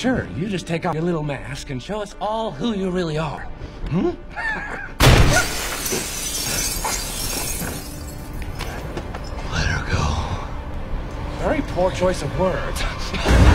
Sure, you just take off your little mask and show us all who you really are. Hmm? Let her go. Very poor choice of words.